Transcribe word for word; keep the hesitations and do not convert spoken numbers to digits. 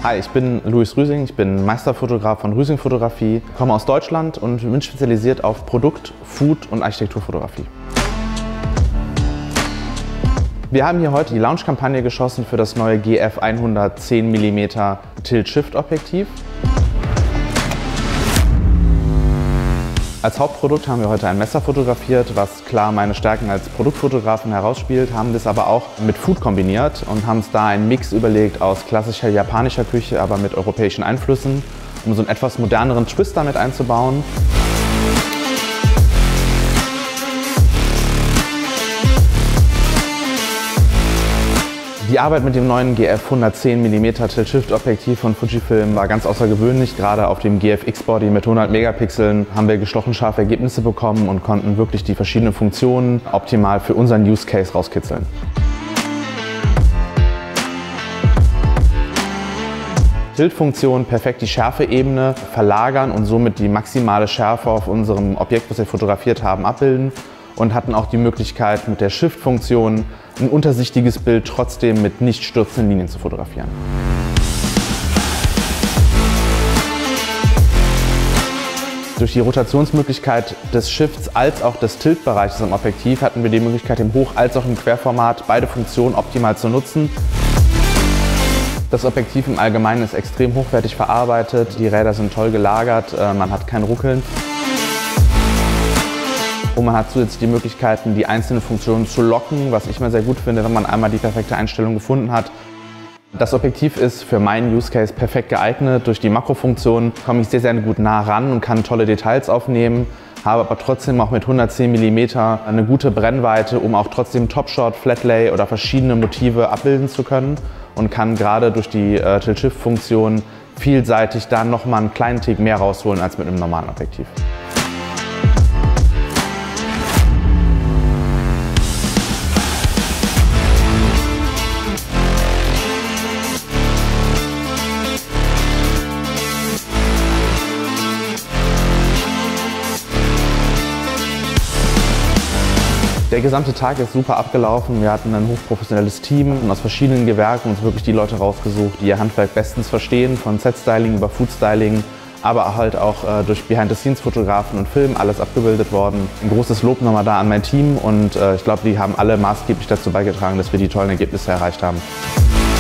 Hi, ich bin Louis Rüsing, ich bin Meisterfotograf von Rüsing Fotografie, komme aus Deutschland und bin spezialisiert auf Produkt-, Food- und Architekturfotografie. Wir haben hier heute die Launch-Kampagne geschossen für das neue G F hundert zehn Millimeter Tilt-Shift-Objektiv. Als Hauptprodukt haben wir heute ein Messer fotografiert, was klar meine Stärken als Produktfotografen herausspielt, haben das aber auch mit Food kombiniert und haben uns da einen Mix überlegt aus klassischer japanischer Küche, aber mit europäischen Einflüssen, um so einen etwas moderneren Twist damit einzubauen. Die Arbeit mit dem neuen G F hundertzehn Millimeter Tilt-Shift-Objektiv von Fujifilm war ganz außergewöhnlich. Gerade auf dem G F X-Body mit hundert Megapixeln haben wir gestochen scharfe Ergebnisse bekommen und konnten wirklich die verschiedenen Funktionen optimal für unseren Use Case rauskitzeln. Tilt-Funktion perfekt die Schärfeebene verlagern und somit die maximale Schärfe auf unserem Objekt, was wir fotografiert haben, abbilden. Und hatten auch die Möglichkeit, mit der Shift-Funktion ein untersichtiges Bild trotzdem mit nicht stürzenden Linien zu fotografieren. Durch die Rotationsmöglichkeit des Shifts als auch des Tilt-Bereiches am Objektiv hatten wir die Möglichkeit, im Hoch- als auch im Querformat beide Funktionen optimal zu nutzen. Das Objektiv im Allgemeinen ist extrem hochwertig verarbeitet, die Räder sind toll gelagert, man hat kein Ruckeln. Und man hat zusätzlich die Möglichkeiten, die einzelnen Funktionen zu locken, was ich immer sehr gut finde, wenn man einmal die perfekte Einstellung gefunden hat. Das Objektiv ist für meinen Use Case perfekt geeignet. Durch die Makrofunktion komme ich sehr, sehr gut nah ran und kann tolle Details aufnehmen, habe aber trotzdem auch mit hundertzehn Millimeter eine gute Brennweite, um auch trotzdem Topshot, Flatlay oder verschiedene Motive abbilden zu können und kann gerade durch die äh, Tilt-Shift-Funktion vielseitig da nochmal einen kleinen Tick mehr rausholen als mit einem normalen Objektiv. Der gesamte Tag ist super abgelaufen. Wir hatten ein hochprofessionelles Team und aus verschiedenen Gewerken uns wirklich die Leute rausgesucht, die ihr Handwerk bestens verstehen, von Set-Styling über Food-Styling, aber halt auch äh, durch Behind-the-Scenes-Fotografen und Film alles abgebildet worden. Ein großes Lob nochmal da an mein Team und äh, ich glaube, die haben alle maßgeblich dazu beigetragen, dass wir die tollen Ergebnisse erreicht haben.